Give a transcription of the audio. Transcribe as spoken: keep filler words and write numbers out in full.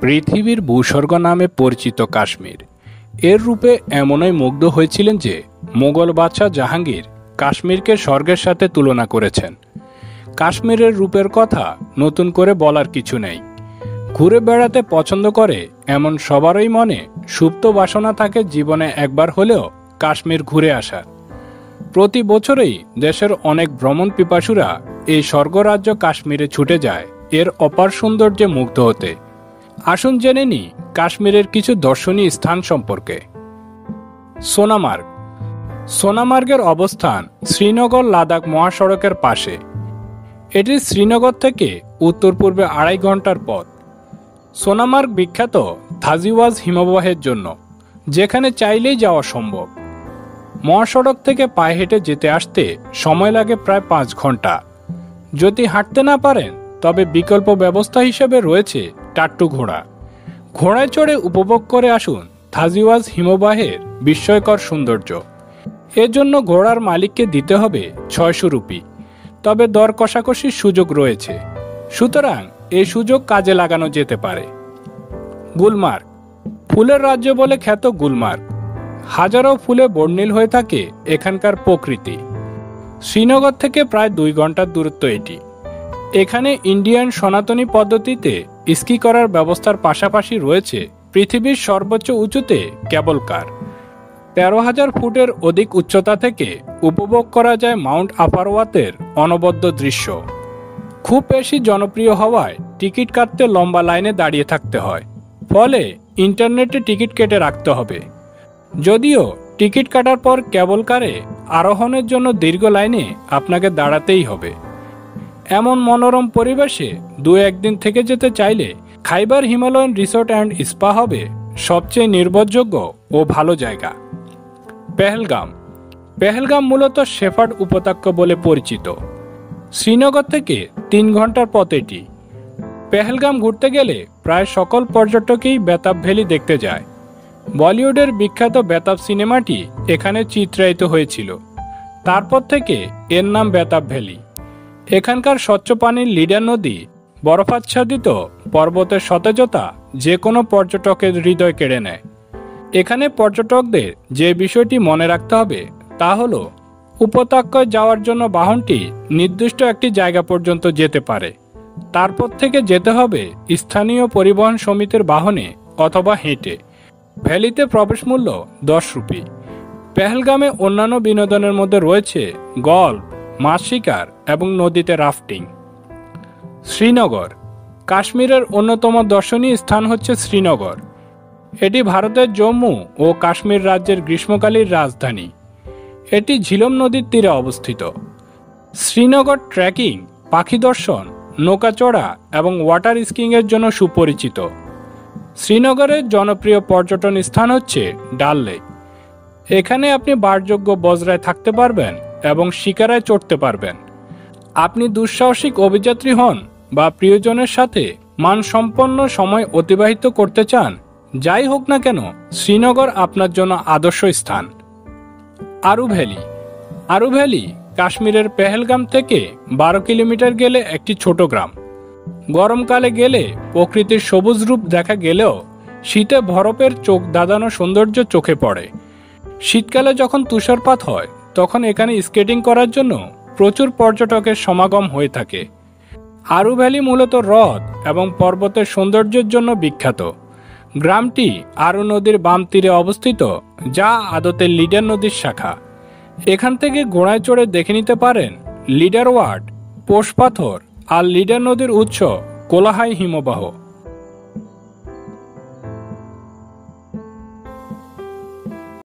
পৃথিবীর ভূস্বর্গ নামে পরিচিত কাশ্মীর এর রূপে এমনই মুগ্ধ হয়েছিলেন যে মোগল বাদশাহ জাহাঙ্গীর কাশ্মীরকে স্বর্গের সাথে তুলনা করেছেন। কাশ্মীরের রূপের কথা নতুন করে বলার কিছু নেই। ঘুরে বেড়াতে পছন্দ করে এমন সবারই মনে সুপ্ত বাসনা থাকে জীবনে একবার হলেও কাশ্মীর ঘুরে আসার। প্রতি বছরেই দেশের অনেক ভ্রমণ পিপাসুরা এই স্বর্গরাজ্য কাশ্মীরে ছুটে যায় এর অপার সৌন্দর্যে মুগ্ধ হতে। আসুন জেনে নিই কাশ্মীরের কিছু দর্শনীয় স্থান সম্পর্কে। সোনামার্গ। সোনামার্গের অবস্থান শ্রীনগর লাদাখ মহাসড়কের পাশে। এটি শ্রীনগর থেকে উত্তর পূর্বে আড়াই ঘন্টার পথ। সোনামার্গ বিখ্যাত থাজিওয়াজ হিমবাহের জন্য, যেখানে চাইলেই যাওয়া সম্ভব। মহাসড়ক থেকে পায়ে হেঁটে যেতে আসতে সময় লাগে প্রায় পাঁচ ঘন্টা। যদি হাঁটতে না পারেন তবে বিকল্প ব্যবস্থা হিসেবে রয়েছে টাট্টু ঘোড়া। ঘোড়ায় চড়ে উপভোগ করে আসুন থাজিওয়াজ হিমবাহের বিস্ময়কর সৌন্দর্য। এর জন্য ঘোড়ার মালিককে দিতে হবে ছয়শো রুপি, তবে দর কষাকষির সুযোগ রয়েছে, সুতরাং এই সুযোগ কাজে লাগানো যেতে পারে। গুলমার্গ। ফুলের রাজ্য বলে খ্যাত গুলমার্গ। হাজারো ফুলে বর্ণিল হয়ে থাকে এখানকার প্রকৃতি। শ্রীনগর থেকে প্রায় দুই ঘন্টার দূরত্ব এটি। এখানে ইন্ডিয়ান সনাতনী পদ্ধতিতে স্কি করার ব্যবস্থার পাশাপাশি রয়েছে পৃথিবীর সর্বোচ্চ উঁচুতে কেবল কার। তেরো হাজার ফুটের অধিক উচ্চতা থেকে উপভোগ করা যায় মাউন্ট আপারওয়াতের অনবদ্য দৃশ্য। খুব বেশি জনপ্রিয় হওয়ায় টিকিট কাটতে লম্বা লাইনে দাঁড়িয়ে থাকতে হয়, ফলে ইন্টারনেটে টিকিট কেটে রাখতে হবে। যদিও টিকিট কাটার পর কেবল কারে আরোহণের জন্য দীর্ঘ লাইনে আপনাকে দাঁড়াতেই হবে। এমন মনোরম পরিবেশে দু একদিন থেকে যেতে চাইলে Khyber Himalayan resort and spa হবে সবচেয়ে নির্ভরযোগ্য ও ভালো জায়গা। পেহেলগাম। পেহেলগাম মূলত শেফার্ড উপত্যকা বলে পরিচিত। শ্রীনগর থেকে তিন ঘন্টার পথ এটি। পেহেলগাম ঘুরতে গেলে প্রায় সকল পর্যটকই বেতাব ভ্যালি দেখতে যায়। বলিউডের বিখ্যাত বেতাব সিনেমাটি এখানে চিত্রায়িত হয়েছিল, তারপর থেকে এর নাম বেতাব ভ্যালি। এখানকার স্বচ্ছ পানির লিডার নদী, বরফাচ্ছাদিত পর্বতের সতেজতা যে কোনো পর্যটকের হৃদয় কেড়ে নেয়। এখানে পর্যটকদের যে বিষয়টি মনে রাখতে হবে তা হল, উপত্যকায় যাওয়ার জন্য বাহনটি নির্দিষ্ট একটি জায়গা পর্যন্ত যেতে পারে, তারপর থেকে যেতে হবে স্থানীয় পরিবহন সমিতির বাহনে অথবা হেঁটে। ভ্যালিতে প্রবেশ মূল্য দশ রুপি। পেহেলগামে অন্যান্য বিনোদনের মধ্যে রয়েছে গল্ফ, মাছ শিকার এবং নদীতে রাফটিং। শ্রীনগর। কাশ্মীরের অন্যতম দর্শনীয় স্থান হচ্ছে শ্রীনগর। এটি ভারতের জম্মু ও কাশ্মীর রাজ্যের গ্রীষ্মকালীন রাজধানী। এটি ঝিলম নদীর তীরে অবস্থিত। শ্রীনগর ট্রেকিং, পাখি দর্শন, নৌকা চড়া এবং ওয়াটার স্কিংয়ের জন্য সুপরিচিত। শ্রীনগরের জনপ্রিয় পর্যটন স্থান হচ্ছে ডাল লেক। এখানে আপনি বাসযোগ্য বজরায় থাকতে পারবেন এবং শিকারায় চড়তে পারবেন। আপনি দুঃসাহসিক অভিযাত্রী হন বা প্রিয়জনের সাথে মানসম্পন্ন সময় অতিবাহিত করতে চান, যাই হোক না কেন শ্রীনগর আপনার জন্য আদর্শ স্থান। আরু ভ্যালি। আরু ভ্যালি কাশ্মীরের পেহেলগাম থেকে বারো কিলোমিটার গেলে একটি ছোট গ্রাম। গরমকালে গেলে প্রকৃতির সবুজ রূপ দেখা গেলেও শীতে বরফের চোখ দাদানো সৌন্দর্য চোখে পড়ে। শীতকালে যখন তুষারপাত হয় তখন এখানে স্কেটিং করার জন্য প্রচুর পর্যটকের সমাগম হয়ে থাকে। আরু ভ্যালি মূলত হ্রদ এবং পর্বতের সৌন্দর্যের জন্য বিখ্যাত। গ্রামটি আরু নদীর বাম তীরে অবস্থিত, যা আদতে লিডার নদীর শাখা। এখান থেকে ঘোড়ায় চড়ে দেখে নিতে পারেন লিডার ওয়ার্ড, পোষ পাথর আর লিডার নদীর উৎস কোলাহাই হিমবাহ।